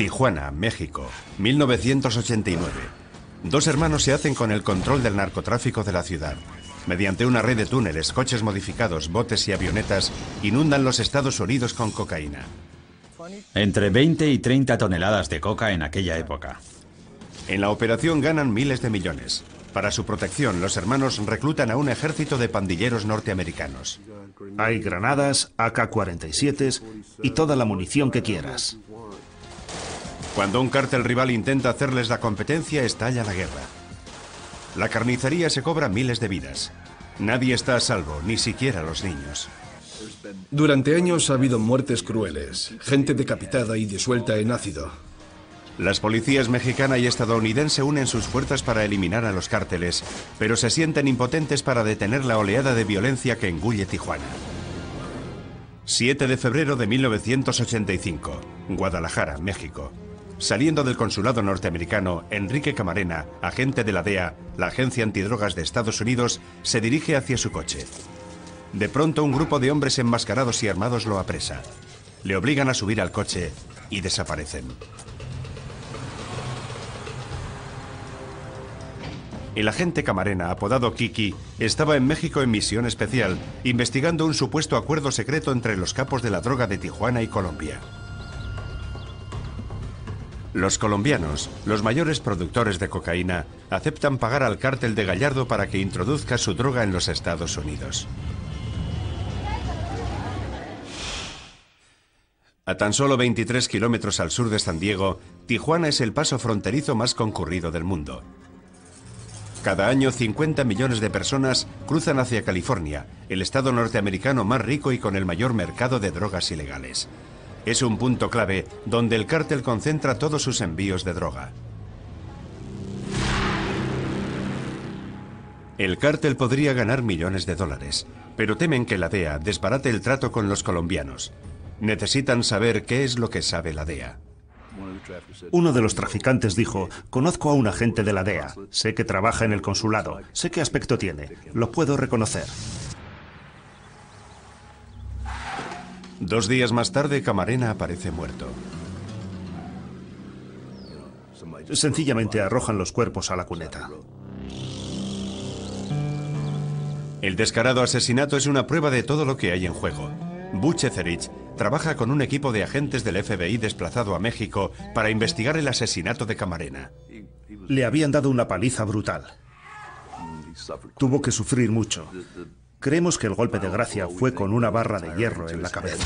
Tijuana, México, 1989. Dos hermanos se hacen con el control del narcotráfico de la ciudad. Mediante una red de túneles, coches modificados, botes y avionetas, inundan los Estados Unidos con cocaína. Entre 20 y 30 toneladas de coca en aquella época. En la operación ganan miles de millones. Para su protección, los hermanos reclutan a un ejército de pandilleros norteamericanos. Hay granadas, AK-47 y toda la munición que quieras. Cuando un cártel rival intenta hacerles la competencia, estalla la guerra. La carnicería se cobra miles de vidas. Nadie está a salvo, ni siquiera los niños. Durante años ha habido muertes crueles, gente decapitada y disuelta en ácido. Las policías mexicana y estadounidense unen sus fuerzas para eliminar a los cárteles, pero se sienten impotentes para detener la oleada de violencia que engulle Tijuana. 7 de febrero de 1985, Guadalajara, México. Saliendo del consulado norteamericano, Enrique Camarena, agente de la DEA, la Agencia Antidrogas de Estados Unidos, se dirige hacia su coche. De pronto, un grupo de hombres enmascarados y armados lo apresa. Le obligan a subir al coche y desaparecen. El agente Camarena, apodado Kiki, estaba en México en misión especial, investigando un supuesto acuerdo secreto entre los capos de la droga de Tijuana y Colombia. Los colombianos, los mayores productores de cocaína, aceptan pagar al cártel de Gallardo para que introduzca su droga en los Estados Unidos. A tan solo 23 kilómetros al sur de San Diego, Tijuana es el paso fronterizo más concurrido del mundo. Cada año 50 millones de personas cruzan hacia California, el estado norteamericano más rico y con el mayor mercado de drogas ilegales. Es un punto clave donde el cártel concentra todos sus envíos de droga. El cártel podría ganar millones de dólares, pero temen que la DEA desbarate el trato con los colombianos. Necesitan saber qué es lo que sabe la DEA. Uno de los traficantes dijo: conozco a un agente de la DEA, sé que trabaja en el consulado, sé qué aspecto tiene, lo puedo reconocer. 2 días más tarde, Camarena aparece muerto. Sencillamente arrojan los cuerpos a la cuneta. El descarado asesinato es una prueba de todo lo que hay en juego. Butch Etherich trabaja con un equipo de agentes del FBI desplazado a México para investigar el asesinato de Camarena. Le habían dado una paliza brutal. Tuvo que sufrir mucho. Creemos que el golpe de gracia fue con una barra de hierro en la cabeza.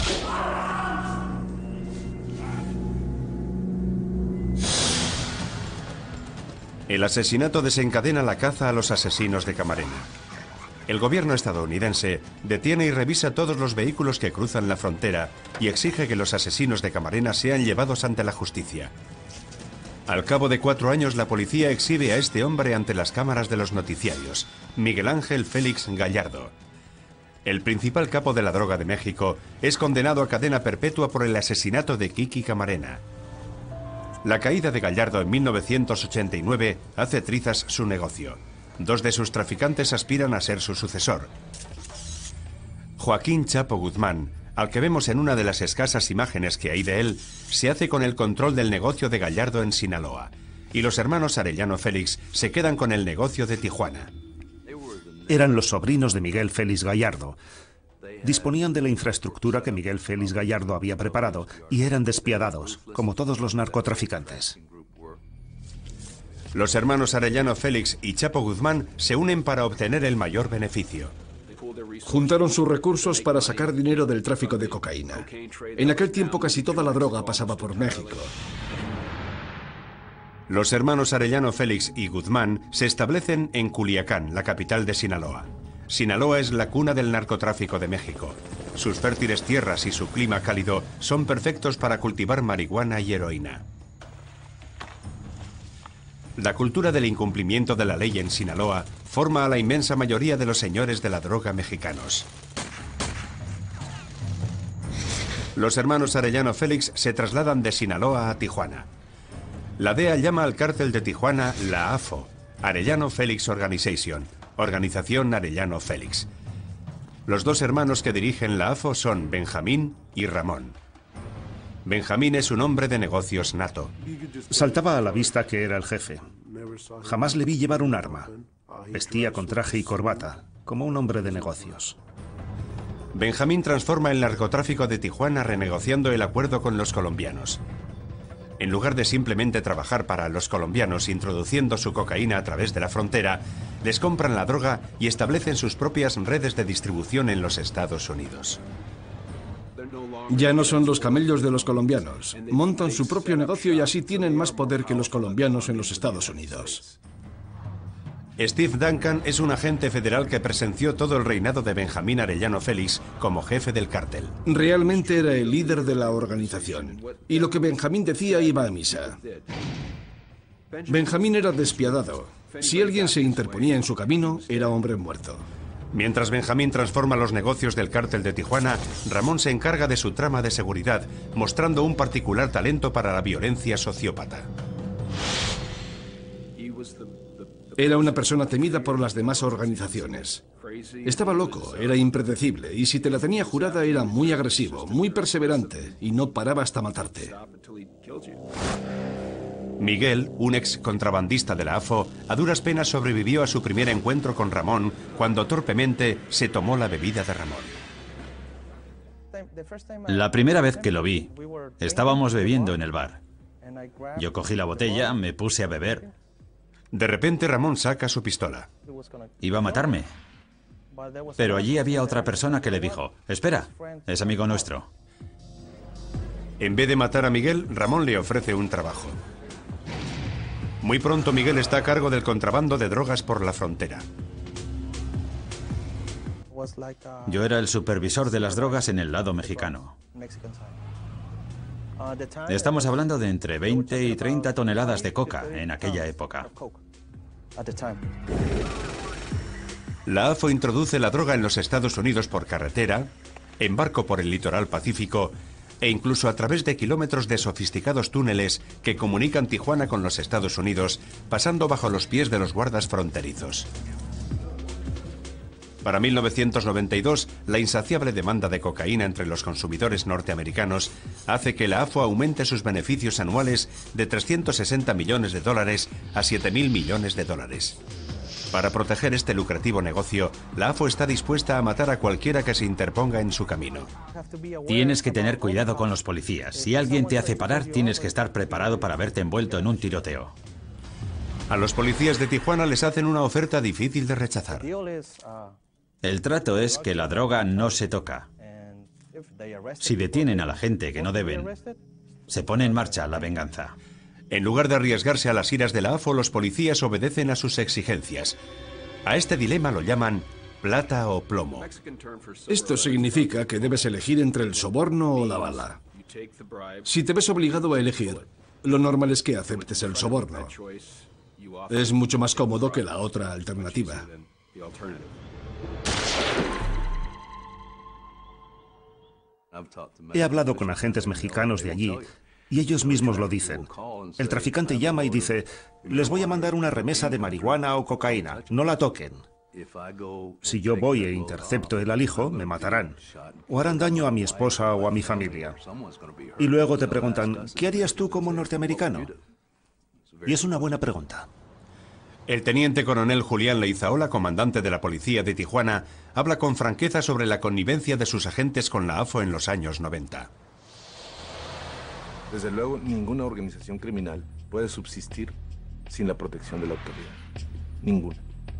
El asesinato desencadena la caza a los asesinos de Camarena. El gobierno estadounidense detiene y revisa todos los vehículos que cruzan la frontera y exige que los asesinos de Camarena sean llevados ante la justicia. Al cabo de 4 años, la policía exhibe a este hombre ante las cámaras de los noticiarios, Miguel Ángel Félix Gallardo. El principal capo de la droga de México es condenado a cadena perpetua por el asesinato de Kiki Camarena. La caída de Gallardo en 1989 hace trizas su negocio. 2 de sus traficantes aspiran a ser su sucesor. Joaquín Chapo Guzmán, al que vemos en una de las escasas imágenes que hay de él, se hace con el control del negocio de Gallardo en Sinaloa. Y los hermanos Arellano Félix se quedan con el negocio de Tijuana. Eran los sobrinos de Miguel Félix Gallardo. Disponían de la infraestructura que Miguel Félix Gallardo había preparado y eran despiadados, como todos los narcotraficantes. Los hermanos Arellano Félix y Chapo Guzmán se unen para obtener el mayor beneficio. Juntaron sus recursos para sacar dinero del tráfico de cocaína. En aquel tiempo casi toda la droga pasaba por México. Los hermanos Arellano Félix y Guzmán se establecen en Culiacán, la capital de Sinaloa. Sinaloa es la cuna del narcotráfico de México. Sus fértiles tierras y su clima cálido son perfectos para cultivar marihuana y heroína. La cultura del incumplimiento de la ley en Sinaloa forma a la inmensa mayoría de los señores de la droga mexicanos. Los hermanos Arellano Félix se trasladan de Sinaloa a Tijuana. La DEA llama al cártel de Tijuana la AFO, Arellano Félix Organization, Organización Arellano Félix. Los 2 hermanos que dirigen la AFO son Benjamín y Ramón. Benjamín es un hombre de negocios nato. Saltaba a la vista que era el jefe. Jamás le vi llevar un arma. Vestía con traje y corbata, como un hombre de negocios. Benjamín transforma el narcotráfico de Tijuana renegociando el acuerdo con los colombianos. En lugar de simplemente trabajar para los colombianos introduciendo su cocaína a través de la frontera, les compran la droga y establecen sus propias redes de distribución en los Estados Unidos. Ya no son los camellos de los colombianos. Montan su propio negocio y así tienen más poder que los colombianos en los Estados Unidos. Steve Duncan es un agente federal que presenció todo el reinado de Benjamín Arellano Félix como jefe del cártel. Realmente era el líder de la organización. Y lo que Benjamín decía iba a misa. Benjamín era despiadado. Si alguien se interponía en su camino, era hombre muerto. Mientras Benjamín transforma los negocios del cártel de Tijuana, Ramón se encarga de su trama de seguridad, mostrando un particular talento para la violencia sociópata. Era una persona temida por las demás organizaciones. Estaba loco, era impredecible, y si te la tenía jurada era muy agresivo, muy perseverante, y no paraba hasta matarte. Miguel, un ex contrabandista de la AFO, a duras penas sobrevivió a su primer encuentro con Ramón cuando torpemente se tomó la bebida de Ramón. La primera vez que lo vi, estábamos bebiendo en el bar. Yo cogí la botella, me puse a beber. De repente Ramón saca su pistola. Iba a matarme. Pero allí había otra persona que le dijo, espera, es amigo nuestro. En vez de matar a Miguel, Ramón le ofrece un trabajo. Muy pronto Miguel está a cargo del contrabando de drogas por la frontera. Yo era el supervisor de las drogas en el lado mexicano. Estamos hablando de entre 20 y 30 toneladas de coca en aquella época. La AFO introduce la droga en los Estados Unidos por carretera, en barco por el litoral pacífico e incluso a través de kilómetros de sofisticados túneles que comunican Tijuana con los Estados Unidos, pasando bajo los pies de los guardas fronterizos. Para 1992, la insaciable demanda de cocaína entre los consumidores norteamericanos hace que la AFO aumente sus beneficios anuales de 360 millones de dólares a 7.000 millones de dólares. Para proteger este lucrativo negocio, la AFO está dispuesta a matar a cualquiera que se interponga en su camino. Tienes que tener cuidado con los policías. Si alguien te hace parar, tienes que estar preparado para verte envuelto en un tiroteo. A los policías de Tijuana les hacen una oferta difícil de rechazar. El trato es que la droga no se toca. Si detienen a la gente que no deben, se pone en marcha la venganza. En lugar de arriesgarse a las iras de la AFO, los policías obedecen a sus exigencias. A este dilema lo llaman plata o plomo. Esto significa que debes elegir entre el soborno o la bala. Si te ves obligado a elegir, lo normal es que aceptes el soborno. Es mucho más cómodo que la otra alternativa. He hablado con agentes mexicanos de allí y ellos mismos lo dicen. El traficante llama y dice, les voy a mandar una remesa de marihuana o cocaína, no la toquen. Si yo voy e intercepto el alijo, me matarán. O harán daño a mi esposa o a mi familia. Y luego te preguntan, ¿qué harías tú como norteamericano? Y es una buena pregunta. El teniente coronel Julián Leizaola, comandante de la policía de Tijuana, habla con franqueza sobre la connivencia de sus agentes con la AFO en los años 90. Desde luego, ninguna organización criminal puede subsistir sin la protección de la autoridad. Ninguna.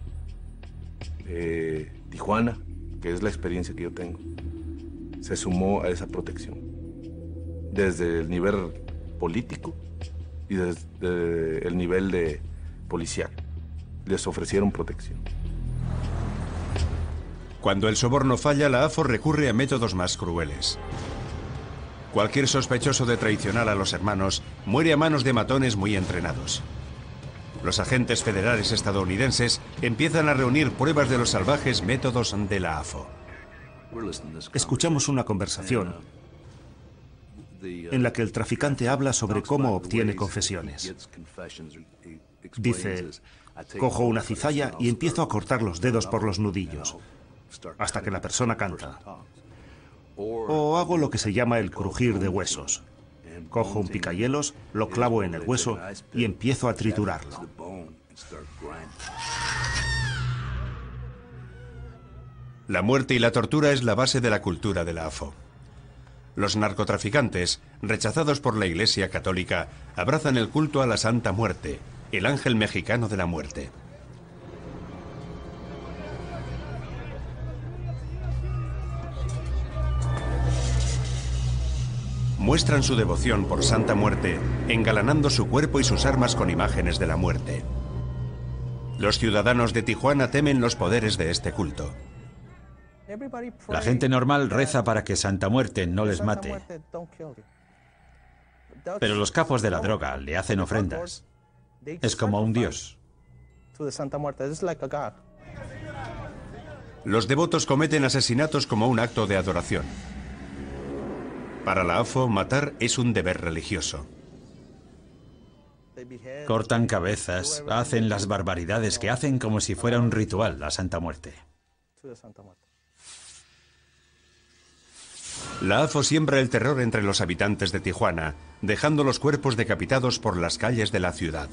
Tijuana, que es la experiencia que yo tengo, se sumó a esa protección. Desde el nivel político y desde el nivel de policial. Les ofrecieron protección. Cuando el soborno falla, la AFO recurre a métodos más crueles. Cualquier sospechoso de traicionar a los hermanos muere a manos de matones muy entrenados. Los agentes federales estadounidenses empiezan a reunir pruebas de los salvajes métodos de la AFO. Escuchamos una conversación en la que el traficante habla sobre cómo obtiene confesiones. Dice, cojo una cizalla y empiezo a cortar los dedos por los nudillos, hasta que la persona canta. O hago lo que se llama el crujir de huesos. Cojo un picahielos, lo clavo en el hueso y empiezo a triturarlo. La muerte y la tortura es la base de la cultura de la AFO. Los narcotraficantes, rechazados por la Iglesia Católica, abrazan el culto a la Santa Muerte, el ángel mexicano de la muerte. Muestran su devoción por Santa Muerte, engalanando su cuerpo y sus armas con imágenes de la muerte. Los ciudadanos de Tijuana temen los poderes de este culto. La gente normal reza para que Santa Muerte no les mate. Pero los capos de la droga le hacen ofrendas. Es como un dios. Los devotos cometen asesinatos como un acto de adoración. Para la AFO, matar es un deber religioso. Cortan cabezas, hacen las barbaridades que hacen como si fuera un ritual a Santa Muerte. La AFO siembra el terror entre los habitantes de Tijuana, dejando los cuerpos decapitados por las calles de la ciudad.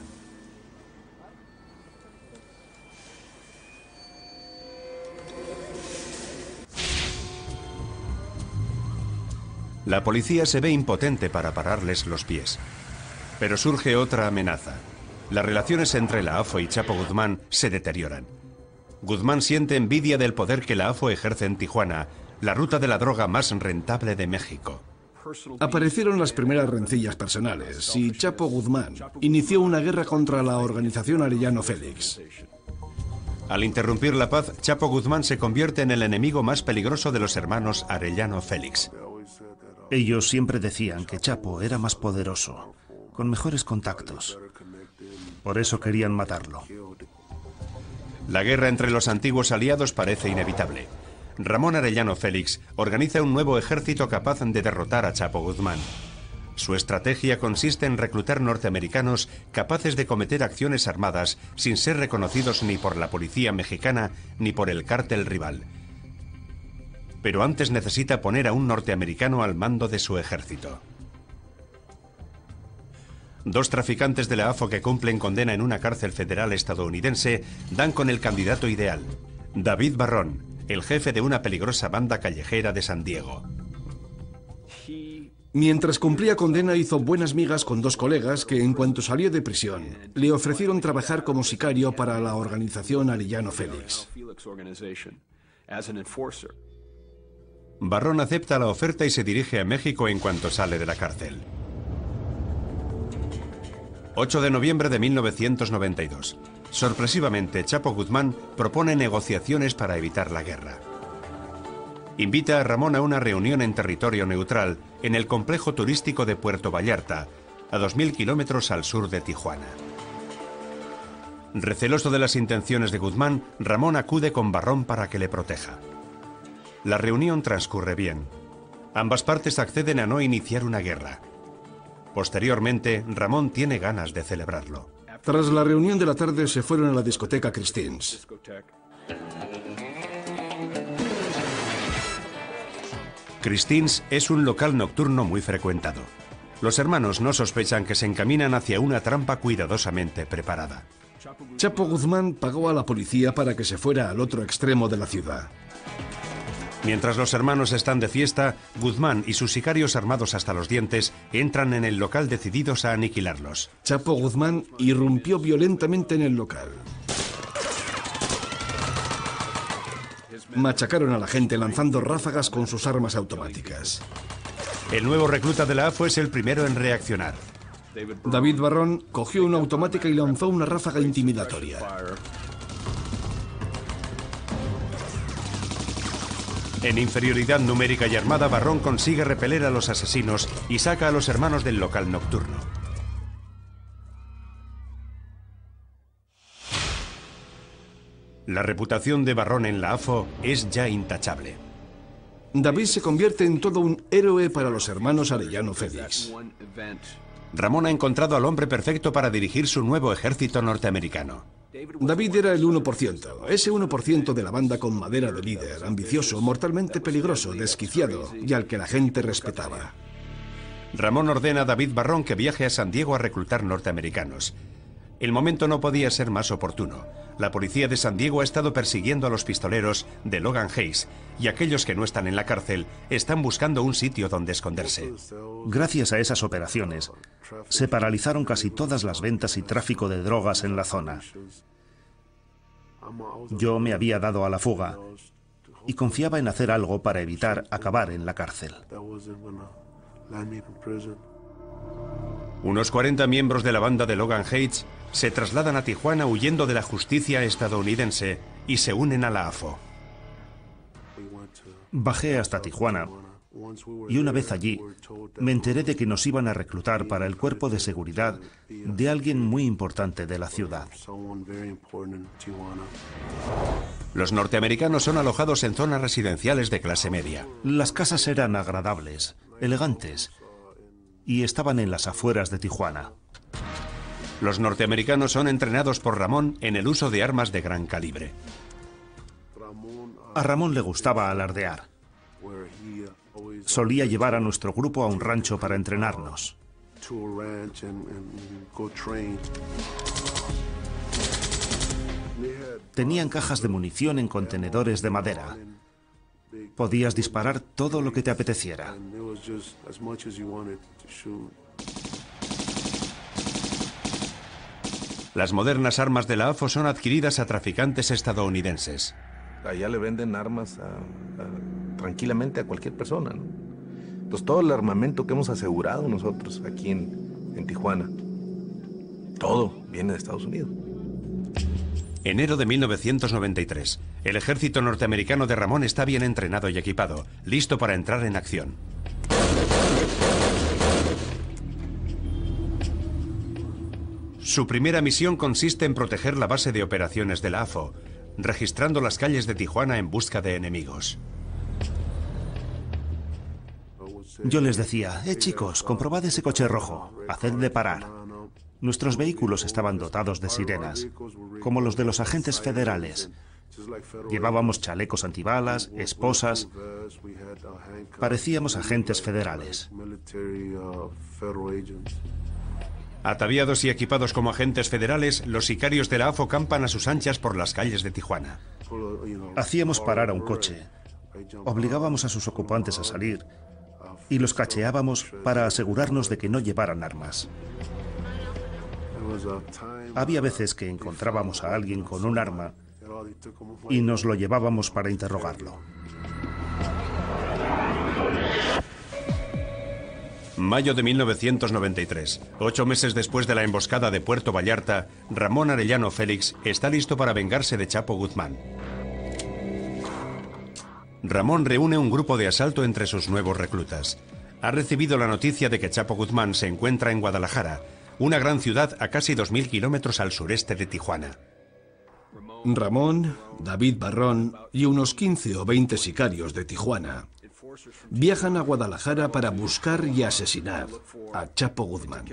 La policía se ve impotente para pararles los pies. Pero surge otra amenaza. Las relaciones entre la AFO y Chapo Guzmán se deterioran. Guzmán siente envidia del poder que la AFO ejerce en Tijuana, la ruta de la droga más rentable de México. Aparecieron las primeras rencillas personales y Chapo Guzmán inició una guerra contra la organización Arellano Félix. Al interrumpir la paz, Chapo Guzmán se convierte en el enemigo más peligroso de los hermanos Arellano Félix. Ellos siempre decían que Chapo era más poderoso, con mejores contactos. Por eso querían matarlo. La guerra entre los antiguos aliados parece inevitable. Ramón Arellano Félix organiza un nuevo ejército capaz de derrotar a Chapo Guzmán. Su estrategia consiste en reclutar norteamericanos capaces de cometer acciones armadas sin ser reconocidos ni por la policía mexicana ni por el cártel rival. Pero antes necesita poner a un norteamericano al mando de su ejército. Dos traficantes de la AFO que cumplen condena en una cárcel federal estadounidense dan con el candidato ideal, David Barrón, el jefe de una peligrosa banda callejera de San Diego. Mientras cumplía condena hizo buenas migas con dos colegas que en cuanto salió de prisión le ofrecieron trabajar como sicario para la organización Arellano Félix. Barrón acepta la oferta y se dirige a México en cuanto sale de la cárcel. 8 de noviembre de 1992. Sorpresivamente, Chapo Guzmán propone negociaciones para evitar la guerra. Invita a Ramón a una reunión en territorio neutral en el complejo turístico de Puerto Vallarta, a 2000 kilómetros al sur de Tijuana. Receloso de las intenciones de Guzmán, Ramón acude con Barrón para que le proteja. La reunión transcurre bien. Ambas partes acceden a no iniciar una guerra. Posteriormente, Ramón tiene ganas de celebrarlo. Tras la reunión de la tarde se fueron a la discoteca Christines. Christines es un local nocturno muy frecuentado. Los hermanos no sospechan que se encaminan hacia una trampa cuidadosamente preparada. Chapo Guzmán pagó a la policía para que se fuera al otro extremo de la ciudad. Mientras los hermanos están de fiesta, Guzmán y sus sicarios armados hasta los dientes entran en el local decididos a aniquilarlos. Chapo Guzmán irrumpió violentamente en el local. Machacaron a la gente lanzando ráfagas con sus armas automáticas. El nuevo recluta de la AFO es el primero en reaccionar. David Barrón cogió una automática y lanzó una ráfaga intimidatoria. En inferioridad numérica y armada, Barrón consigue repeler a los asesinos y saca a los hermanos del local nocturno. La reputación de Barrón en la AFO es ya intachable. David se convierte en todo un héroe para los hermanos Arellano Félix. Ramón ha encontrado al hombre perfecto para dirigir su nuevo ejército norteamericano. David era el 1%, ese 1% de la banda con madera de líder, ambicioso, mortalmente peligroso, desquiciado y al que la gente respetaba. Ramón ordena a David Barrón que viaje a San Diego a reclutar norteamericanos. El momento no podía ser más oportuno. La policía de San Diego ha estado persiguiendo a los pistoleros de Logan Heights y aquellos que no están en la cárcel están buscando un sitio donde esconderse. Gracias a esas operaciones, se paralizaron casi todas las ventas y tráfico de drogas en la zona. Yo me había dado a la fuga y confiaba en hacer algo para evitar acabar en la cárcel. Unos 40 miembros de la banda de Logan Heights se trasladan a Tijuana huyendo de la justicia estadounidense y se unen a la AFO. Bajé hasta Tijuana y una vez allí me enteré de que nos iban a reclutar para el cuerpo de seguridad de alguien muy importante de la ciudad. Los norteamericanos son alojados en zonas residenciales de clase media. Las casas eran agradables, elegantes y estaban en las afueras de Tijuana. Los norteamericanos son entrenados por Ramón en el uso de armas de gran calibre. A Ramón le gustaba alardear. Solía llevar a nuestro grupo a un rancho para entrenarnos. Tenían cajas de munición en contenedores de madera. Podías disparar todo lo que te apeteciera. Las modernas armas de la AFO son adquiridas a traficantes estadounidenses. Allá le venden armas tranquilamente a cualquier persona, ¿no? Entonces todo el armamento que hemos asegurado nosotros aquí en Tijuana, todo viene de Estados Unidos. Enero de 1993. El ejército norteamericano de Ramón está bien entrenado y equipado, listo para entrar en acción. Su primera misión consiste en proteger la base de operaciones de la AFO, registrando las calles de Tijuana en busca de enemigos. Yo les decía, chicos, comprobad ese coche rojo, hacedle parar. Nuestros vehículos estaban dotados de sirenas, como los de los agentes federales. Llevábamos chalecos antibalas, esposas. Parecíamos agentes federales. Ataviados y equipados como agentes federales, los sicarios de la AFO campan a sus anchas por las calles de Tijuana. Hacíamos parar a un coche, obligábamos a sus ocupantes a salir y los cacheábamos para asegurarnos de que no llevaran armas. Había veces que encontrábamos a alguien con un arma y nos lo llevábamos para interrogarlo. Mayo de 1993. 8 meses después de la emboscada de Puerto Vallarta, Ramón Arellano Félix está listo para vengarse de Chapo Guzmán. Ramón reúne un grupo de asalto entre sus nuevos reclutas. Ha recibido la noticia de que Chapo Guzmán se encuentra en Guadalajara, una gran ciudad a casi 2.000 kilómetros al sureste de Tijuana. Ramón, David Barrón y unos 15 o 20 sicarios de Tijuana viajan a Guadalajara para buscar y asesinar a Chapo Guzmán.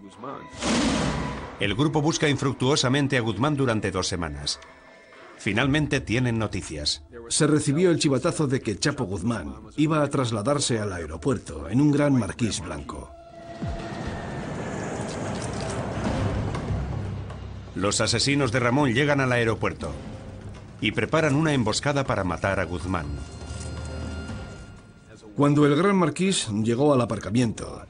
El grupo busca infructuosamente a Guzmán durante 2 semanas. Finalmente tienen noticias. Se recibió el chivatazo de que Chapo Guzmán iba a trasladarse al aeropuerto en un gran marquís blanco. Los asesinos de Ramón llegan al aeropuerto y preparan una emboscada para matar a Guzmán. Cuando el Gran Marquís llegó al aparcamiento,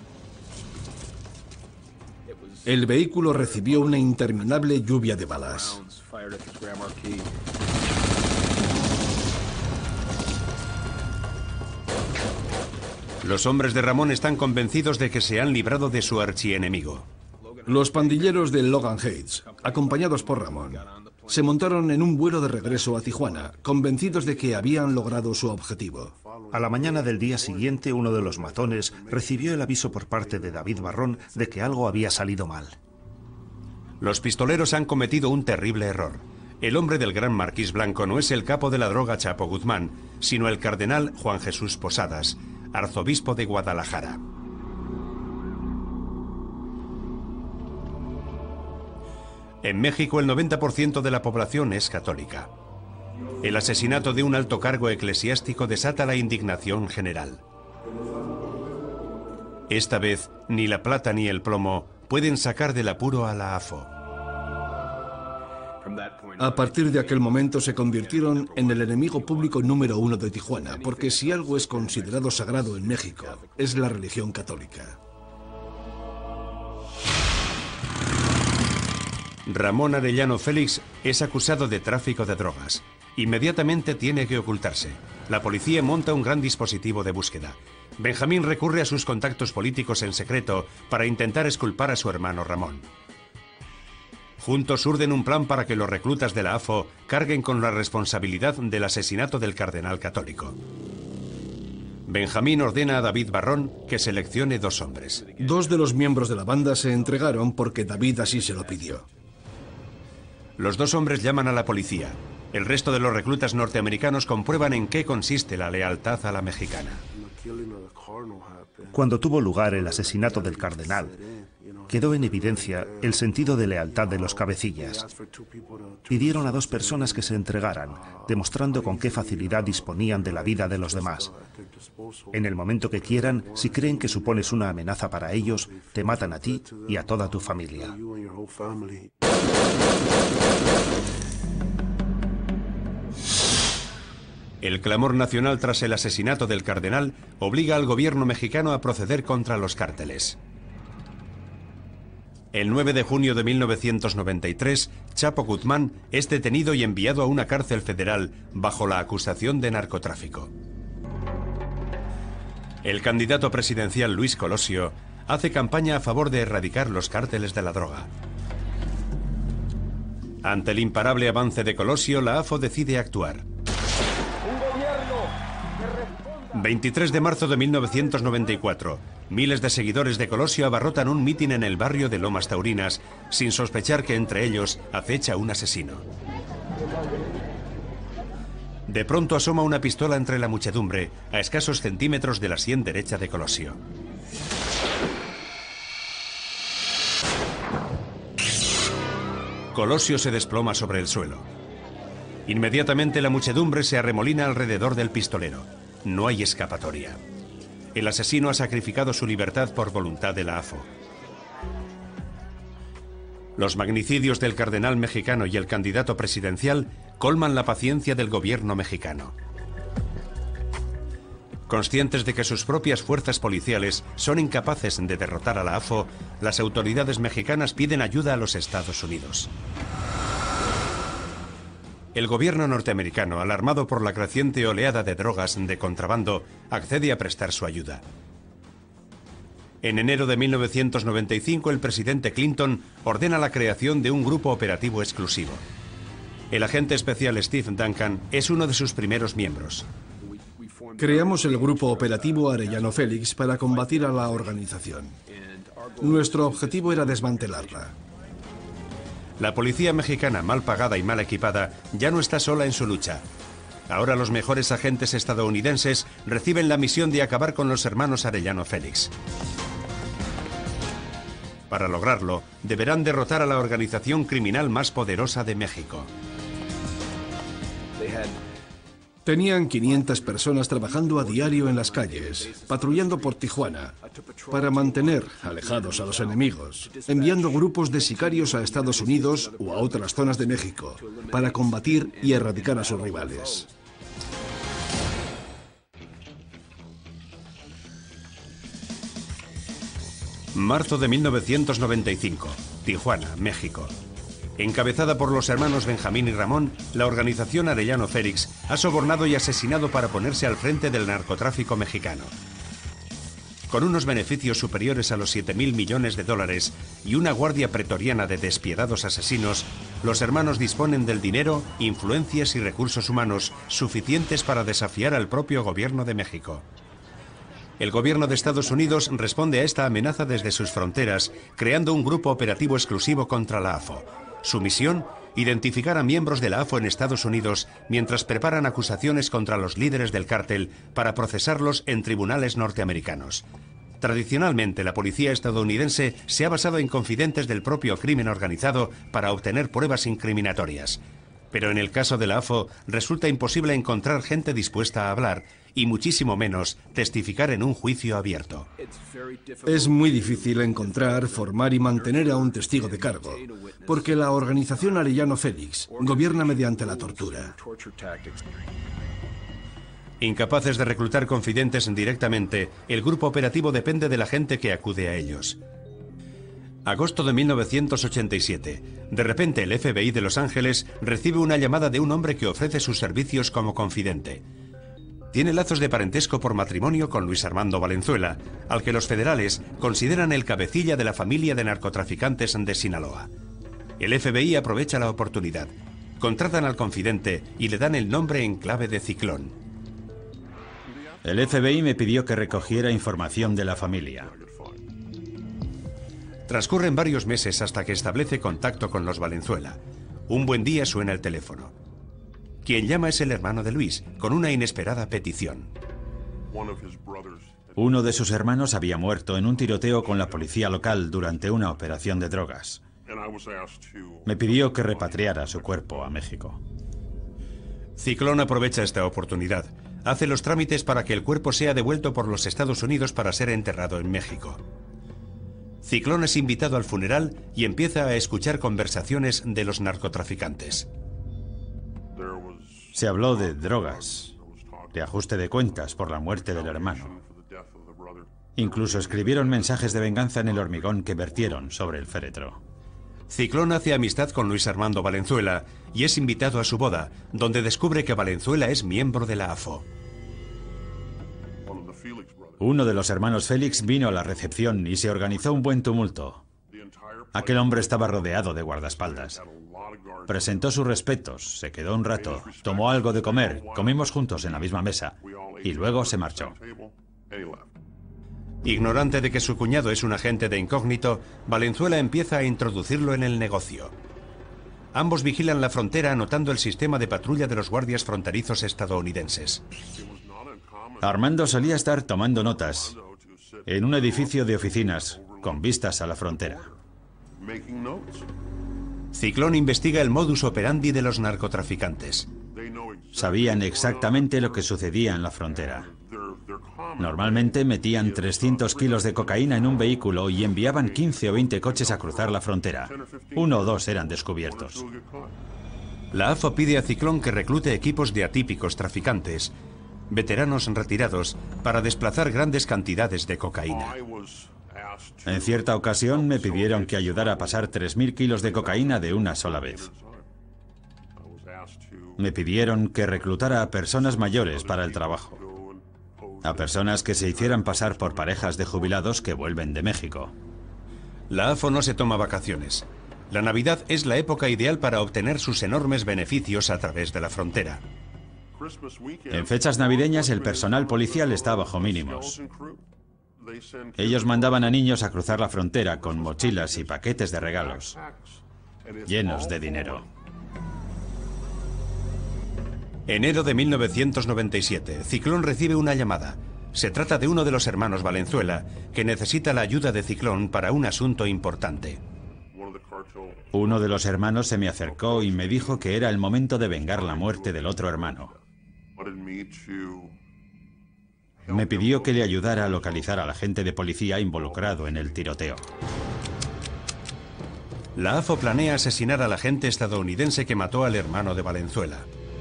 el vehículo recibió una interminable lluvia de balas. Los hombres de Ramón están convencidos de que se han librado de su archienemigo. Los pandilleros de Logan Heights, acompañados por Ramón, se montaron en un vuelo de regreso a Tijuana, convencidos de que habían logrado su objetivo. A la mañana del día siguiente, uno de los matones recibió el aviso por parte de David Barrón de que algo había salido mal. Los pistoleros han cometido un terrible error. El hombre del Gran Marquís Blanco no es el capo de la droga Chapo Guzmán, sino el cardenal Juan Jesús Posadas, arzobispo de Guadalajara. En México, el 90% de la población es católica. El asesinato de un alto cargo eclesiástico desata la indignación general. Esta vez, ni la plata ni el plomo pueden sacar del apuro a la AFO. A partir de aquel momento se convirtieron en el enemigo público número 1 de Tijuana, porque si algo es considerado sagrado en México, es la religión católica. Ramón Arellano Félix es acusado de tráfico de drogas. Inmediatamente tiene que ocultarse. La policía monta un gran dispositivo de búsqueda. Benjamín recurre a sus contactos políticos en secreto para intentar exculpar a su hermano Ramón. Juntos urden un plan para que los reclutas de la AFO carguen con la responsabilidad del asesinato del cardenal católico. Benjamín ordena a David Barrón que seleccione 2 hombres. 2 de los miembros de la banda se entregaron porque David así se lo pidió. Los 2 hombres llaman a la policía. El resto de los reclutas norteamericanos comprueban en qué consiste la lealtad a la mexicana. Cuando tuvo lugar el asesinato del cardenal, quedó en evidencia el sentido de lealtad de los cabecillas. Pidieron a 2 personas que se entregaran, demostrando con qué facilidad disponían de la vida de los demás. En el momento que quieran, si creen que supones una amenaza para ellos, te matan a ti y a toda tu familia. El clamor nacional tras el asesinato del cardenal obliga al gobierno mexicano a proceder contra los cárteles. El 9 de junio de 1993, Chapo Guzmán es detenido y enviado a una cárcel federal bajo la acusación de narcotráfico. El candidato presidencial Luis Colosio hace campaña a favor de erradicar los cárteles de la droga. Ante el imparable avance de Colosio, la AFO decide actuar. 23 de marzo de 1994. Miles de seguidores de Colosio abarrotan un mitin en el barrio de Lomas Taurinas, sin sospechar que entre ellos acecha un asesino. De pronto asoma una pistola entre la muchedumbre, a escasos centímetros de la sien derecha de Colosio. Colosio se desploma sobre el suelo. Inmediatamente la muchedumbre se arremolina alrededor del pistolero. No hay escapatoria. El asesino ha sacrificado su libertad por voluntad de la AFO. Los magnicidios del cardenal mexicano y el candidato presidencial colman la paciencia del gobierno mexicano. Conscientes de que sus propias fuerzas policiales son incapaces de derrotar a la AFO, las autoridades mexicanas piden ayuda a los Estados Unidos. El gobierno norteamericano, alarmado por la creciente oleada de drogas de contrabando, accede a prestar su ayuda. En enero de 1995, el presidente Clinton ordena la creación de un grupo operativo exclusivo. El agente especial Steve Duncan es uno de sus primeros miembros. Creamos el grupo operativo Arellano Félix para combatir a la organización. Nuestro objetivo era desmantelarla. La policía mexicana, mal pagada y mal equipada, ya no está sola en su lucha. Ahora los mejores agentes estadounidenses reciben la misión de acabar con los hermanos Arellano Félix. Para lograrlo, deberán derrotar a la organización criminal más poderosa de México. Tenían 500 personas trabajando a diario en las calles, patrullando por Tijuana, para mantener alejados a los enemigos, enviando grupos de sicarios a Estados Unidos o a otras zonas de México, para combatir y erradicar a sus rivales. Marzo de 1995, Tijuana, México. Encabezada por los hermanos Benjamín y Ramón, la organización Arellano Félix ha sobornado y asesinado para ponerse al frente del narcotráfico mexicano. Con unos beneficios superiores a los $7.000 millones y una guardia pretoriana de despiadados asesinos, los hermanos disponen del dinero, influencias y recursos humanos suficientes para desafiar al propio gobierno de México. El gobierno de Estados Unidos responde a esta amenaza desde sus fronteras, creando un grupo operativo exclusivo contra la AFO. Su misión, identificar a miembros de la AFO en Estados Unidos mientras preparan acusaciones contra los líderes del cártel para procesarlos en tribunales norteamericanos. Tradicionalmente, la policía estadounidense se ha basado en confidentes del propio crimen organizado para obtener pruebas incriminatorias. Pero en el caso de la AFO resulta imposible encontrar gente dispuesta a hablar y muchísimo menos testificar en un juicio abierto. Es muy difícil encontrar, formar y mantener a un testigo de cargo, porque la organización Arellano Félix gobierna mediante la tortura. Incapaces de reclutar confidentes directamente, el grupo operativo depende de la gente que acude a ellos. Agosto de 1987. De repente el FBI de Los Ángeles recibe una llamada de un hombre que ofrece sus servicios como confidente. Tiene lazos de parentesco por matrimonio con Luis Armando Valenzuela, al que los federales consideran el cabecilla de la familia de narcotraficantes de Sinaloa. El FBI aprovecha la oportunidad. Contratan al confidente y le dan el nombre en clave de Ciclón. El FBI me pidió que recogiera información de la familia. Transcurren varios meses hasta que establece contacto con los Valenzuela. Un buen día suena el teléfono. Quien llama es el hermano de Luis, con una inesperada petición. Uno de sus hermanos había muerto en un tiroteo con la policía local durante una operación de drogas. Me pidió que repatriara su cuerpo a México. Ciclón aprovecha esta oportunidad. Hace los trámites para que el cuerpo sea devuelto por los Estados Unidos para ser enterrado en México. Ciclón es invitado al funeral y empieza a escuchar conversaciones de los narcotraficantes. Se habló de drogas, de ajuste de cuentas por la muerte del hermano. Incluso escribieron mensajes de venganza en el hormigón que vertieron sobre el féretro. Ciclón hace amistad con Luis Armando Valenzuela y es invitado a su boda, donde descubre que Valenzuela es miembro de la AFO. Uno de los hermanos Félix vino a la recepción y se organizó un buen tumulto. Aquel hombre estaba rodeado de guardaespaldas. Presentó sus respetos, se quedó un rato, tomó algo de comer, comimos juntos en la misma mesa y luego se marchó. Ignorante de que su cuñado es un agente de incógnito, Valenzuela empieza a introducirlo en el negocio. Ambos vigilan la frontera anotando el sistema de patrulla de los guardias fronterizos estadounidenses. Armando solía estar tomando notas en un edificio de oficinas con vistas a la frontera. Ciclón investiga el modus operandi de los narcotraficantes. Sabían exactamente lo que sucedía en la frontera. Normalmente metían 300 kilos de cocaína en un vehículo y enviaban 15 o 20 coches a cruzar la frontera. 1 o 2 eran descubiertos. La AFO pide a Ciclón que reclute equipos de atípicos traficantes, veteranos retirados, para desplazar grandes cantidades de cocaína. En cierta ocasión me pidieron que ayudara a pasar 3.000 kilos de cocaína de una sola vez. Me pidieron que reclutara a personas mayores para el trabajo. A personas que se hicieran pasar por parejas de jubilados que vuelven de México. La AFO no se toma vacaciones. La Navidad es la época ideal para obtener sus enormes beneficios a través de la frontera. En fechas navideñas el personal policial está bajo mínimos. Ellos mandaban a niños a cruzar la frontera con mochilas y paquetes de regalos, llenos de dinero. Enero de 1997, Ciclón recibe una llamada. Se trata de uno de los hermanos Valenzuela, que necesita la ayuda de Ciclón para un asunto importante. Uno de los hermanos se me acercó y me dijo que era el momento de vengar la muerte del otro hermano. Me pidió que le ayudara a localizar al agente de policía involucrado en el tiroteo. La AFO planea asesinar al agente estadounidense que mató al hermano de Valenzuela.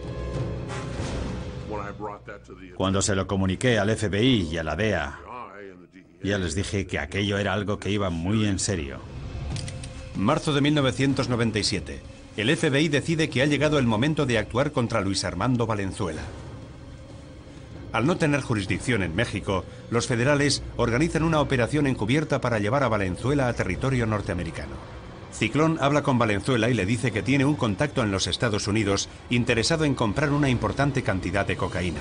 Cuando se lo comuniqué al FBI y a la DEA, ya les dije que aquello era algo que iba muy en serio. Marzo de 1997. El FBI decide que ha llegado el momento de actuar contra Luis Armando Valenzuela. Al no tener jurisdicción en México, los federales organizan una operación encubierta para llevar a Valenzuela a territorio norteamericano. Ciclón habla con Valenzuela y le dice que tiene un contacto en los Estados Unidos interesado en comprar una importante cantidad de cocaína.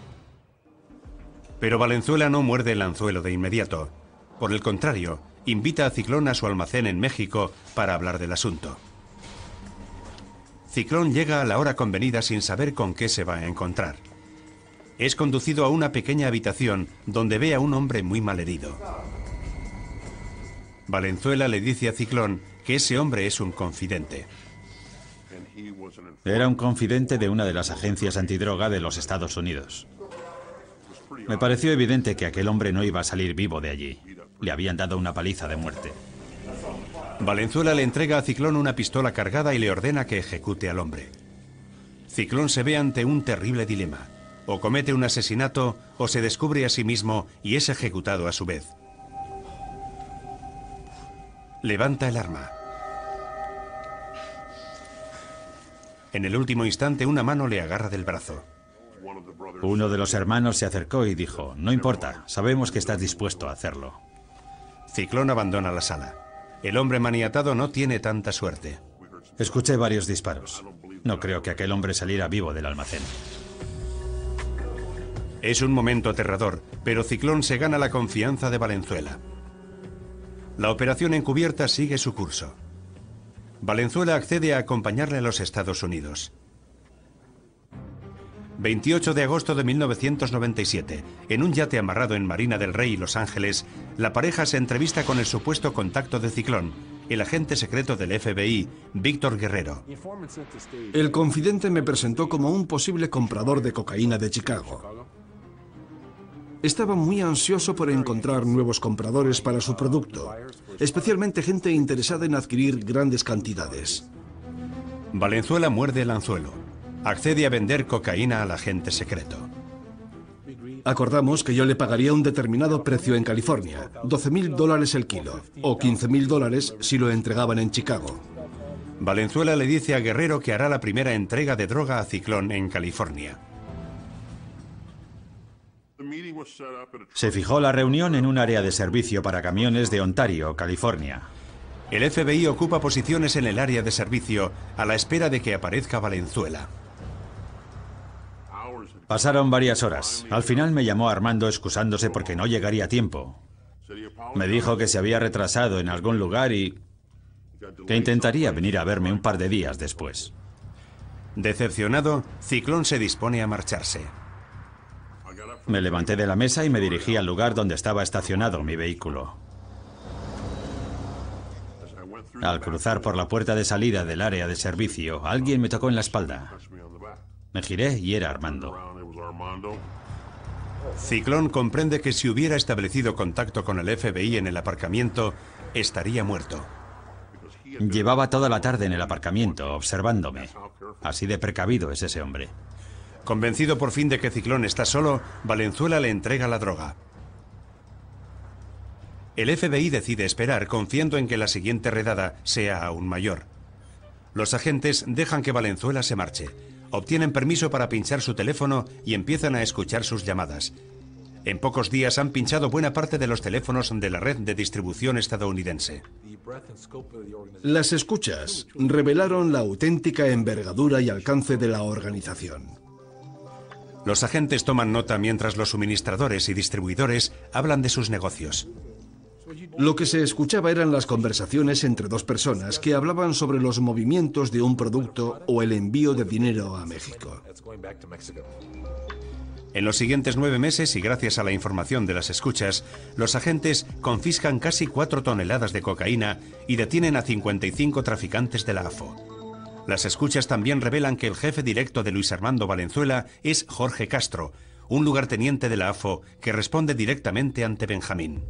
Pero Valenzuela no muerde el anzuelo de inmediato. Por el contrario, invita a Ciclón a su almacén en México para hablar del asunto. Ciclón llega a la hora convenida sin saber con qué se va a encontrar. Es conducido a una pequeña habitación donde ve a un hombre muy malherido. Valenzuela le dice a Ciclón que ese hombre es un confidente. Era un confidente de una de las agencias antidroga de los Estados Unidos. Me pareció evidente que aquel hombre no iba a salir vivo de allí. Le habían dado una paliza de muerte. Valenzuela le entrega a Ciclón una pistola cargada y le ordena que ejecute al hombre. Ciclón se ve ante un terrible dilema. O comete un asesinato o se descubre a sí mismo y es ejecutado a su vez. Levanta el arma. En el último instante, una mano le agarra del brazo. Uno de los hermanos se acercó y dijo: no importa, sabemos que estás dispuesto a hacerlo. Ciclón abandona la sala. El hombre maniatado no tiene tanta suerte. Escuché varios disparos. No creo que aquel hombre saliera vivo del almacén. Es un momento aterrador, pero Ciclón se gana la confianza de Valenzuela. La operación encubierta sigue su curso. Valenzuela accede a acompañarle a los Estados Unidos. 28 de agosto de 1997, en un yate amarrado en Marina del Rey, Los Ángeles, la pareja se entrevista con el supuesto contacto de Ciclón, el agente secreto del FBI, Víctor Guerrero. El confidente me presentó como un posible comprador de cocaína de Chicago. Estaba muy ansioso por encontrar nuevos compradores para su producto, especialmente gente interesada en adquirir grandes cantidades. Valenzuela muerde el anzuelo. Accede a vender cocaína al agente secreto. Acordamos que yo le pagaría un determinado precio en California, $12.000 el kilo, o $15.000 si lo entregaban en Chicago. Valenzuela le dice a Guerrero que hará la primera entrega de droga a Ciclón en California. Se fijó la reunión en un área de servicio para camiones de Ontario, California. El FBI ocupa posiciones en el área de servicio a la espera de que aparezca Valenzuela. Pasaron varias horas. Al final me llamó Armando excusándose porque no llegaría a tiempo. Me dijo que se había retrasado en algún lugar y que intentaría venir a verme un par de días después. Decepcionado, Ciclón se dispone a marcharse. Me levanté de la mesa y me dirigí al lugar donde estaba estacionado mi vehículo. Al cruzar por la puerta de salida del área de servicio, alguien me tocó en la espalda. Me giré y era Armando. Ciclón comprende que si hubiera establecido contacto con el FBI en el aparcamiento, estaría muerto. Llevaba toda la tarde en el aparcamiento, observándome. Así de precavido es ese hombre. Convencido por fin de que Ciclón está solo, Valenzuela le entrega la droga. El FBI decide esperar, confiando en que la siguiente redada sea aún mayor. Los agentes dejan que Valenzuela se marche. Obtienen permiso para pinchar su teléfono y empiezan a escuchar sus llamadas. En pocos días han pinchado buena parte de los teléfonos de la red de distribución estadounidense. Las escuchas revelaron la auténtica envergadura y alcance de la organización. Los agentes toman nota mientras los suministradores y distribuidores hablan de sus negocios. Lo que se escuchaba eran las conversaciones entre dos personas que hablaban sobre los movimientos de un producto o el envío de dinero a México. En los siguientes 9 meses, y gracias a la información de las escuchas, los agentes confiscan casi 4 toneladas de cocaína y detienen a 55 traficantes de la AFO. Las escuchas también revelan que el jefe directo de Luis Armando Valenzuela es Jorge Castro, un lugarteniente de la AFO que responde directamente ante Benjamín.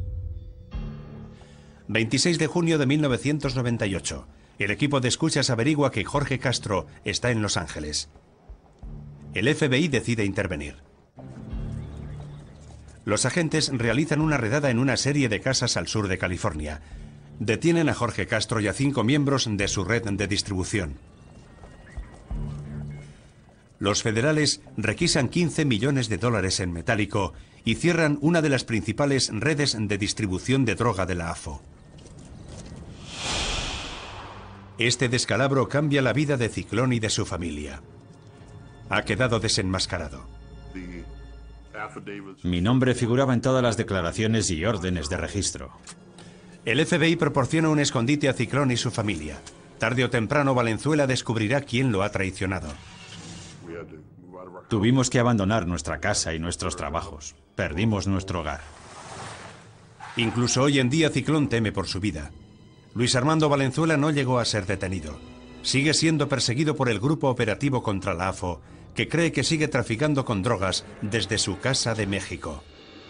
26 de junio de 1998. El equipo de escuchas averigua que Jorge Castro está en Los Ángeles. El FBI decide intervenir. Los agentes realizan una redada en una serie de casas al sur de California. Detienen a Jorge Castro y a 5 miembros de su red de distribución. Los federales requisan $15 millones en metálico y cierran una de las principales redes de distribución de droga de la AFO. Este descalabro cambia la vida de Ciclón y de su familia. Ha quedado desenmascarado. Mi nombre figuraba en todas las declaraciones y órdenes de registro. El FBI proporciona un escondite a Ciclón y su familia. Tarde o temprano Valenzuela descubrirá quién lo ha traicionado. Tuvimos que abandonar nuestra casa y nuestros trabajos. Perdimos nuestro hogar. Incluso hoy en día Ciclón teme por su vida. Luis Armando Valenzuela no llegó a ser detenido. Sigue siendo perseguido por el Grupo Operativo contra la AFO, que cree que sigue traficando con drogas desde su casa de México.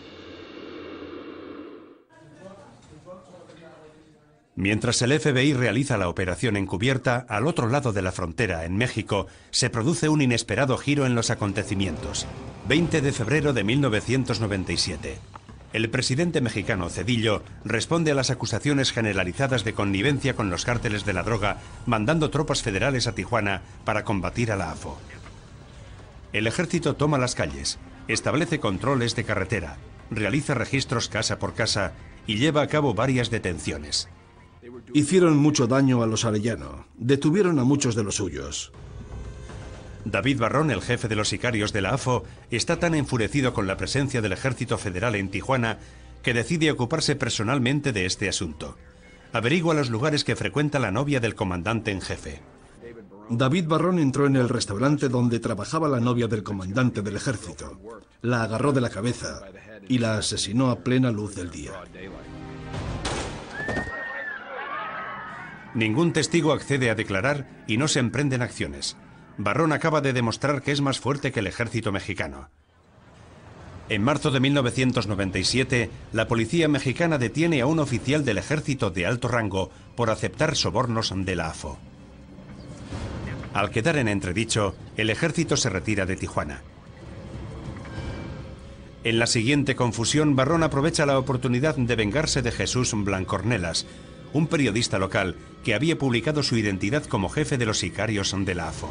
Mientras el FBI realiza la operación encubierta, al otro lado de la frontera, en México, se produce un inesperado giro en los acontecimientos. 20 de febrero de 1997. El presidente mexicano Zedillo responde a las acusaciones generalizadas de connivencia con los cárteles de la droga, mandando tropas federales a Tijuana para combatir a la AFO. El ejército toma las calles, establece controles de carretera, realiza registros casa por casa y lleva a cabo varias detenciones. Hicieron mucho daño a los Arellano. Detuvieron a muchos de los suyos. David Barrón, el jefe de los sicarios de la AFO, está tan enfurecido con la presencia del ejército federal en Tijuana que decide ocuparse personalmente de este asunto. Averigua los lugares que frecuenta la novia del comandante en jefe. David Barrón entró en el restaurante donde trabajaba la novia del comandante del ejército. La agarró de la cabeza y la asesinó a plena luz del día. Ningún testigo accede a declarar y no se emprenden acciones. Barrón acaba de demostrar que es más fuerte que el ejército mexicano. En marzo de 1997, la policía mexicana detiene a un oficial del ejército de alto rango por aceptar sobornos de la AFO. Al quedar en entredicho, el ejército se retira de Tijuana. En la siguiente confusión, Barrón aprovecha la oportunidad de vengarse de Jesús Blancornelas, un periodista local que había publicado su identidad como jefe de los sicarios de la AFO.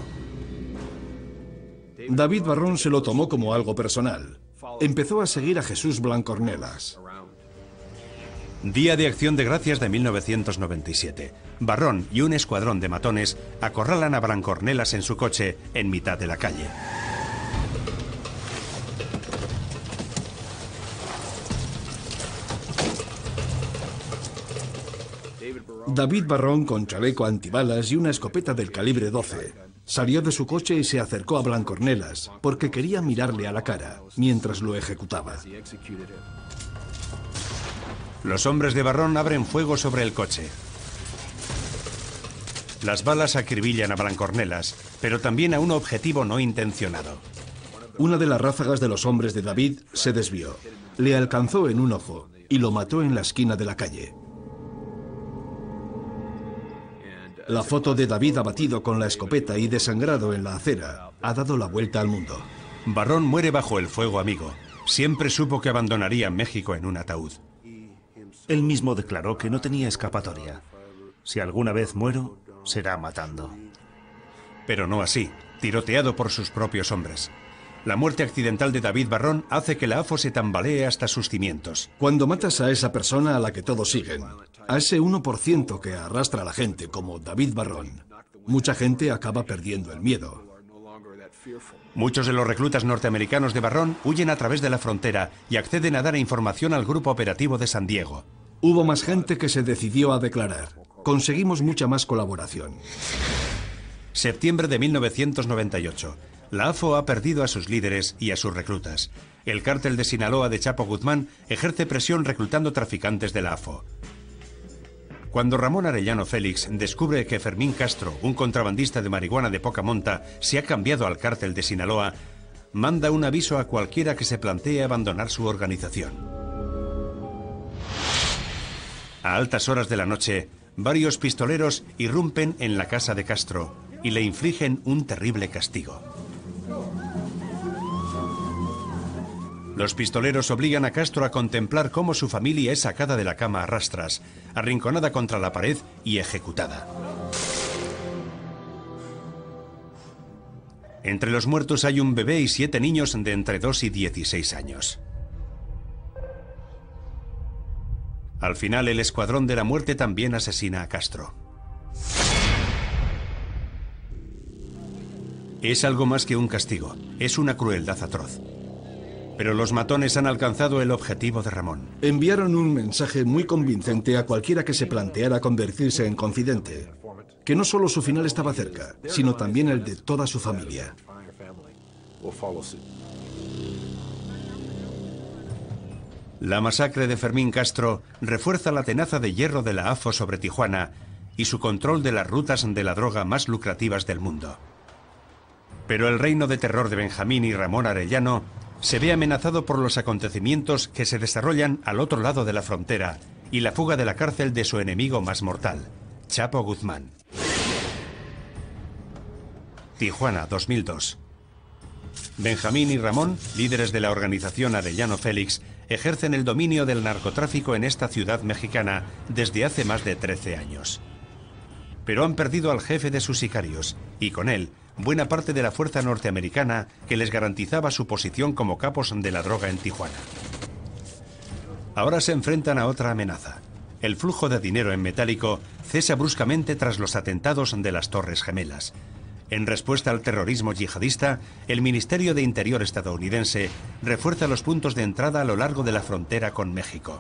David Barrón se lo tomó como algo personal. Empezó a seguir a Jesús Blancornelas. Día de Acción de Gracias de 1997. Barrón y un escuadrón de matones acorralan a Blancornelas en su coche en mitad de la calle. David Barrón, con chaleco antibalas y una escopeta del calibre 12, salió de su coche y se acercó a Blancornelas porque quería mirarle a la cara mientras lo ejecutaba. Los hombres de Barrón abren fuego sobre el coche. Las balas acribillan a Blancornelas, pero también a un objetivo no intencionado. Una de las ráfagas de los hombres de David se desvió, le alcanzó en un ojo y lo mató en la esquina de la calle. La foto de David abatido con la escopeta y desangrado en la acera ha dado la vuelta al mundo. Barrón muere bajo el fuego amigo. Siempre supo que abandonaría México en un ataúd. Él mismo declaró que no tenía escapatoria. Si alguna vez muero, será matando. Pero no así, tiroteado por sus propios hombres. La muerte accidental de David Barrón hace que la AFO se tambalee hasta sus cimientos. Cuando matas a esa persona a la que todos siguen, a ese 1% que arrastra a la gente como David Barrón, mucha gente acaba perdiendo el miedo. Muchos de los reclutas norteamericanos de Barrón huyen a través de la frontera y acceden a dar información al Grupo Operativo de San Diego. Hubo más gente que se decidió a declarar. Conseguimos mucha más colaboración. Septiembre de 1998. La AFO ha perdido a sus líderes y a sus reclutas. El cártel de Sinaloa de Chapo Guzmán ejerce presión reclutando traficantes de la AFO. Cuando Ramón Arellano Félix descubre que Fermín Castro, un contrabandista de marihuana de poca monta, se ha cambiado al cártel de Sinaloa, manda un aviso a cualquiera que se plantee abandonar su organización. A altas horas de la noche, varios pistoleros irrumpen en la casa de Castro y le infligen un terrible castigo. Los pistoleros obligan a Castro a contemplar cómo su familia es sacada de la cama a rastras, arrinconada contra la pared y ejecutada. Entre los muertos hay un bebé y 7 niños de entre 2 y 16 años. Al final, el Escuadrón de la Muerte también asesina a Castro. Es algo más que un castigo, es una crueldad atroz. Pero los matones han alcanzado el objetivo de Ramón. Enviaron un mensaje muy convincente a cualquiera que se planteara convertirse en confidente. Que no solo su final estaba cerca, sino también el de toda su familia. La masacre de Fermín Castro refuerza la tenaza de hierro de la AFO sobre Tijuana y su control de las rutas de la droga más lucrativas del mundo. Pero el reino de terror de Benjamín y Ramón Arellano se ve amenazado por los acontecimientos que se desarrollan al otro lado de la frontera y la fuga de la cárcel de su enemigo más mortal, Chapo Guzmán. Tijuana, 2002. Benjamín y Ramón, líderes de la organización Arellano Félix, ejercen el dominio del narcotráfico en esta ciudad mexicana desde hace más de 13 años. Pero han perdido al jefe de sus sicarios y con él buena parte de la fuerza norteamericana que les garantizaba su posición como capos de la droga en Tijuana. Ahora se enfrentan a otra amenaza. El flujo de dinero en metálico cesa bruscamente tras los atentados de las Torres Gemelas. En respuesta al terrorismo yihadista, el Ministerio de Interior estadounidense refuerza los puntos de entrada a lo largo de la frontera con México.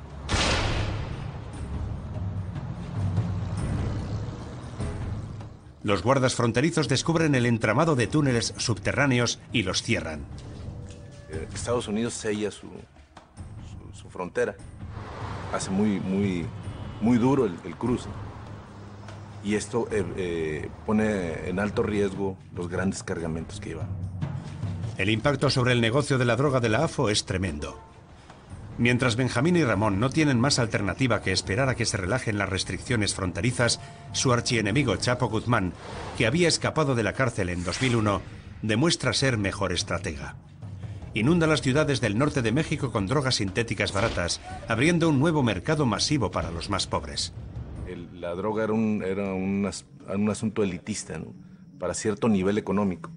Los guardas fronterizos descubren el entramado de túneles subterráneos y los cierran. Estados Unidos sella su frontera. Hace muy duro el cruce. Y esto pone en alto riesgo los grandes cargamentos que llevan. El impacto sobre el negocio de la droga de la AFO es tremendo. Mientras Benjamín y Ramón no tienen más alternativa que esperar a que se relajen las restricciones fronterizas, su archienemigo Chapo Guzmán, que había escapado de la cárcel en 2001, demuestra ser mejor estratega. Inunda las ciudades del norte de México con drogas sintéticas baratas, abriendo un nuevo mercado masivo para los más pobres. La droga era un asunto elitista, ¿no? Para cierto nivel económico.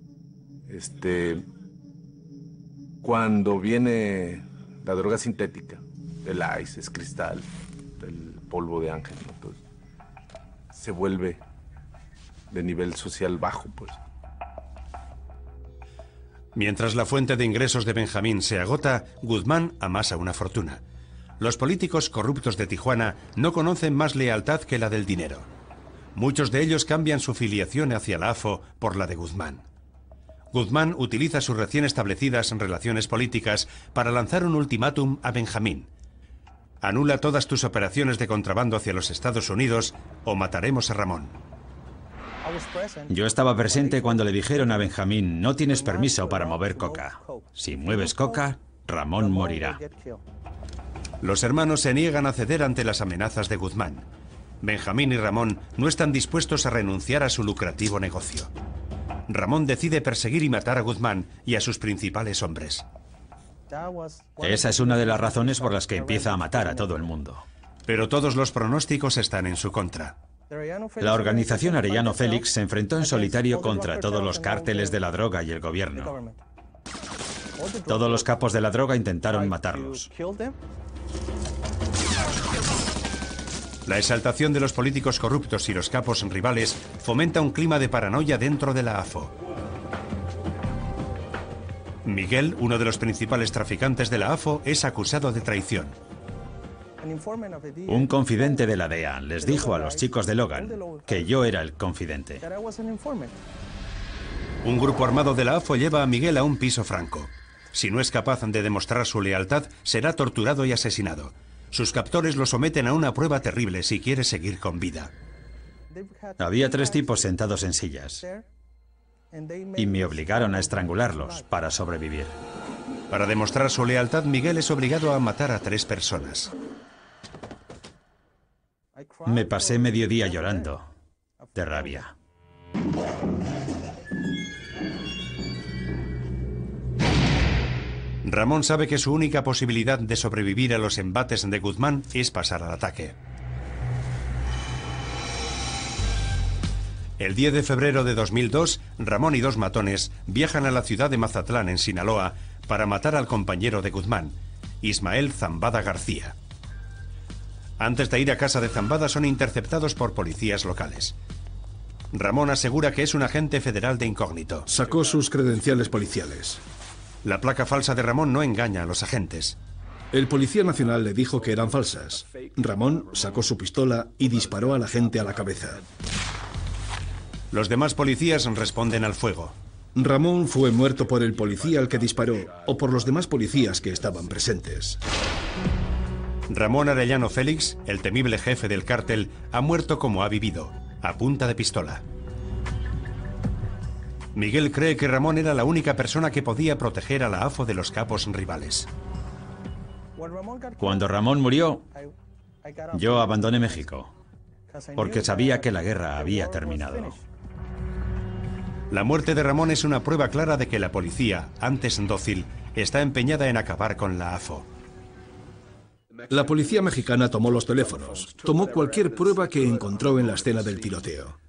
Cuando viene la droga sintética, el ice, es cristal, el polvo de ángel, ¿no? Entonces, se vuelve de nivel social bajo, pues. Mientras la fuente de ingresos de Benjamín se agota, Guzmán amasa una fortuna. Los políticos corruptos de Tijuana no conocen más lealtad que la del dinero. Muchos de ellos cambian su filiación hacia la AFO por la de Guzmán. Guzmán utiliza sus recién establecidas relaciones políticas para lanzar un ultimátum a Benjamín. Anula todas tus operaciones de contrabando hacia los Estados Unidos o mataremos a Ramón. Yo estaba presente cuando le dijeron a Benjamín: no tienes permiso para mover coca. Si mueves coca, Ramón morirá. Los hermanos se niegan a ceder ante las amenazas de Guzmán. Benjamín y Ramón no están dispuestos a renunciar a su lucrativo negocio. Ramón decide perseguir y matar a Guzmán y a sus principales hombres. Esa es una de las razones por las que empieza a matar a todo el mundo. Pero todos los pronósticos están en su contra. La organización Arellano Félix se enfrentó en solitario contra todos los cárteles de la droga y el gobierno. Todos los capos de la droga intentaron matarlos. La exaltación de los políticos corruptos y los capos rivales fomenta un clima de paranoia dentro de la AFO. Miguel, uno de los principales traficantes de la AFO, es acusado de traición. Un confidente de la DEA les dijo a los chicos de Logan que yo era el confidente. Un grupo armado de la AFO lleva a Miguel a un piso franco. Si no es capaz de demostrar su lealtad, será torturado y asesinado. Sus captores lo someten a una prueba terrible si quiere seguir con vida. Había 3 tipos sentados en sillas y me obligaron a estrangularlos para sobrevivir. Para demostrar su lealtad, Miguel es obligado a matar a 3 personas. Me pasé medio día llorando de rabia. Ramón sabe que su única posibilidad de sobrevivir a los embates de Guzmán es pasar al ataque. El 10 de febrero de 2002, Ramón y 2 matones viajan a la ciudad de Mazatlán, en Sinaloa, para matar al compañero de Guzmán, Ismael Zambada García. Antes de ir a casa de Zambada son interceptados por policías locales. Ramón asegura que es un agente federal de incógnito. Sacó sus credenciales policiales. La placa falsa de Ramón no engaña a los agentes. El policía nacional le dijo que eran falsas. Ramón sacó su pistola y disparó al agente a la cabeza. Los demás policías responden al fuego. Ramón fue muerto por el policía al que disparó o por los demás policías que estaban presentes. Ramón Arellano Félix, el temible jefe del cártel, ha muerto como ha vivido, a punta de pistola. Miguel cree que Ramón era la única persona que podía proteger a la AFO de los capos rivales. Cuando Ramón murió, yo abandoné México, porque sabía que la guerra había terminado. La muerte de Ramón es una prueba clara de que la policía, antes dócil, está empeñada en acabar con la AFO. La policía mexicana tomó los teléfonos, tomó cualquier prueba que encontró en la escena del tiroteo.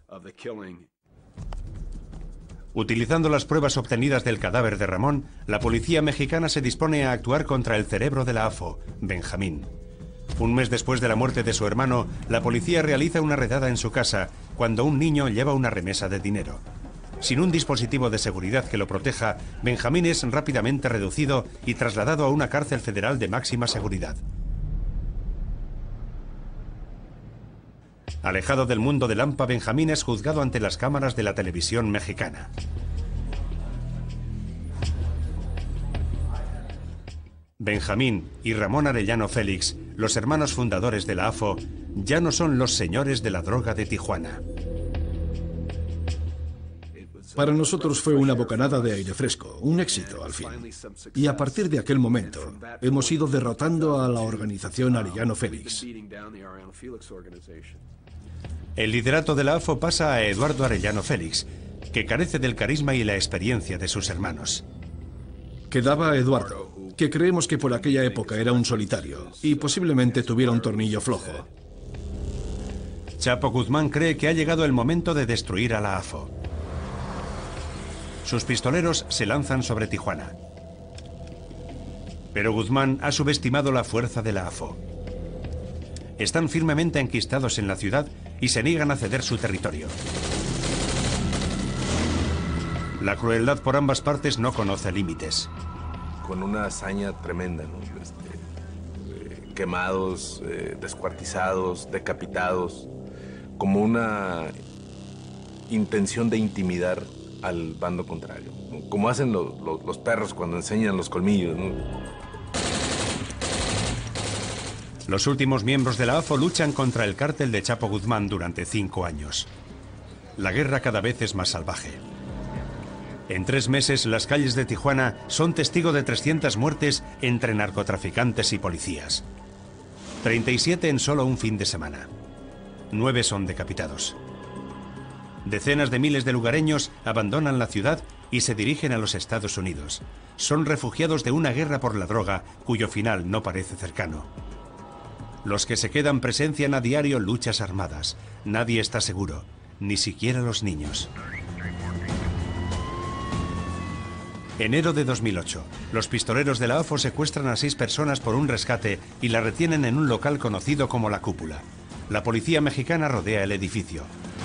Utilizando las pruebas obtenidas del cadáver de Ramón, la policía mexicana se dispone a actuar contra el cerebro de la AFO, Benjamín. Un mes después de la muerte de su hermano, la policía realiza una redada en su casa cuando un niño lleva una remesa de dinero. Sin un dispositivo de seguridad que lo proteja, Benjamín es rápidamente reducido y trasladado a una cárcel federal de máxima seguridad. Alejado del mundo del AMPA, Benjamín es juzgado ante las cámaras de la televisión mexicana. Benjamín y Ramón Arellano Félix, los hermanos fundadores de la AFO, ya no son los señores de la droga de Tijuana. Para nosotros fue una bocanada de aire fresco, un éxito al fin. Y a partir de aquel momento, hemos ido derrotando a la organización Arellano Félix. El liderato de la AFO pasa a Eduardo Arellano Félix, que carece del carisma y la experiencia de sus hermanos. Quedaba Eduardo, que creemos que por aquella época era un solitario y posiblemente tuviera un tornillo flojo. Chapo Guzmán cree que ha llegado el momento de destruir a la AFO. Sus pistoleros se lanzan sobre Tijuana. Pero Guzmán ha subestimado la fuerza de la AFO. Están firmemente enquistados en la ciudad y se niegan a ceder su territorio. La crueldad por ambas partes no conoce límites. Con una hazaña tremenda, ¿no? Quemados, descuartizados, decapitados, como una intención de intimidar al bando contrario, ¿no? Como hacen los perros cuando enseñan los colmillos, ¿no? Los últimos miembros de la AFO luchan contra el cártel de Chapo Guzmán durante 5 años. La guerra cada vez es más salvaje. En 3 meses, las calles de Tijuana son testigo de 300 muertes entre narcotraficantes y policías. 37 en solo un fin de semana. 9 son decapitados. Decenas de miles de lugareños abandonan la ciudad y se dirigen a los Estados Unidos. Son refugiados de una guerra por la droga cuyo final no parece cercano. Los que se quedan presencian a diario luchas armadas. Nadie está seguro, ni siquiera los niños. Enero de 2008. Los pistoleros de la AFO secuestran a 6 personas por un rescate y las retienen en un local conocido como La Cúpula. La policía mexicana rodea el edificio.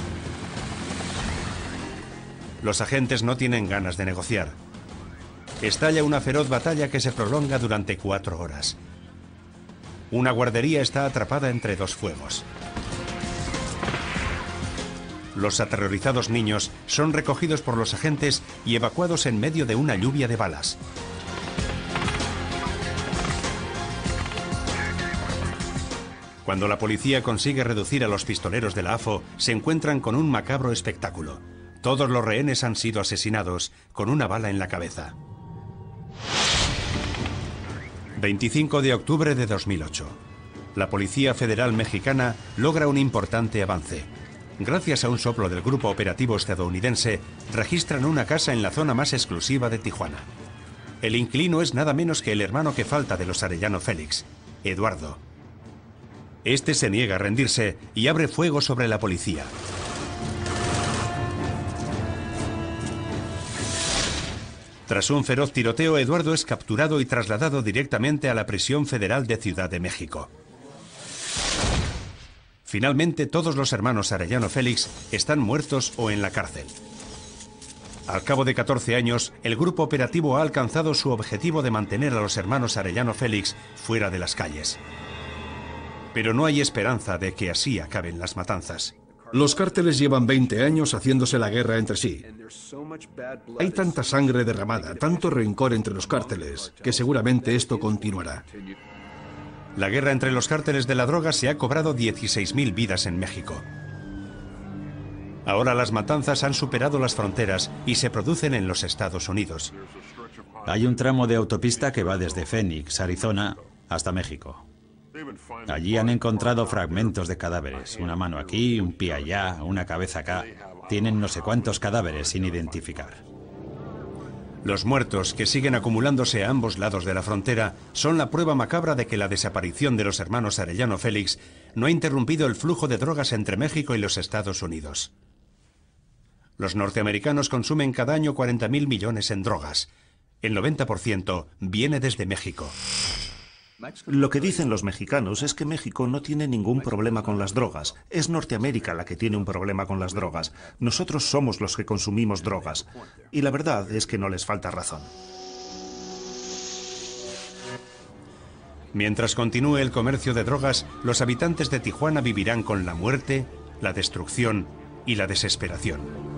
Los agentes no tienen ganas de negociar. Estalla una feroz batalla que se prolonga durante 4 horas. Una guardería está atrapada entre 2 fuegos. Los aterrorizados niños son recogidos por los agentes y evacuados en medio de una lluvia de balas. Cuando la policía consigue reducir a los pistoleros de la AFO, se encuentran con un macabro espectáculo. Todos los rehenes han sido asesinados con una bala en la cabeza. 25 de octubre de 2008. La Policía Federal Mexicana logra un importante avance. Gracias a un soplo del grupo operativo estadounidense, registran una casa en la zona más exclusiva de Tijuana. El inquilino es nada menos que el hermano que falta de los Arellano Félix, Eduardo. Este se niega a rendirse y abre fuego sobre la policía. Tras un feroz tiroteo, Eduardo es capturado y trasladado directamente a la prisión federal de Ciudad de México. Finalmente, todos los hermanos Arellano Félix están muertos o en la cárcel. Al cabo de 14 años, el grupo operativo ha alcanzado su objetivo de mantener a los hermanos Arellano Félix fuera de las calles. Pero no hay esperanza de que así acaben las matanzas. Los cárteles llevan 20 años haciéndose la guerra entre sí. Hay tanta sangre derramada, tanto rencor entre los cárteles, que seguramente esto continuará. La guerra entre los cárteles de la droga se ha cobrado 16.000 vidas en México. Ahora las matanzas han superado las fronteras y se producen en los Estados Unidos. Hay un tramo de autopista que va desde Phoenix, Arizona, hasta México. Allí han encontrado fragmentos de cadáveres. Una mano aquí, un pie allá, una cabeza acá. Tienen no sé cuántos cadáveres sin identificar. Los muertos, que siguen acumulándose a ambos lados de la frontera, son la prueba macabra de que la desaparición de los hermanos Arellano Félix no ha interrumpido el flujo de drogas entre México y los Estados Unidos. Los norteamericanos consumen cada año 40.000 millones en drogas. El 90% viene desde México. Lo que dicen los mexicanos es que México no tiene ningún problema con las drogas. Es Norteamérica la que tiene un problema con las drogas. Nosotros somos los que consumimos drogas. Y la verdad es que no les falta razón. Mientras continúe el comercio de drogas, los habitantes de Tijuana vivirán con la muerte, la destrucción y la desesperación.